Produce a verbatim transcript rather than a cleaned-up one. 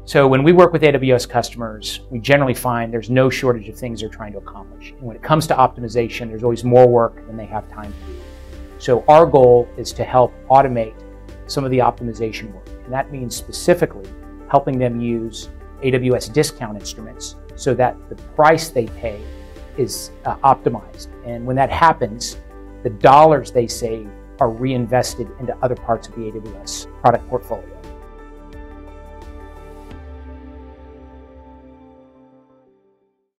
So when we work with A W S customers, we generally find there's no shortage of things they're trying to accomplish. And when it comes to optimization, there's always more work than they have time to do. So our goal is to help automate some of the optimization work. And that means specifically helping them use A W S discount instruments so that the price they pay is uh, optimized. And when that happens, the dollars they save are reinvested into other parts of the A W S product portfolio.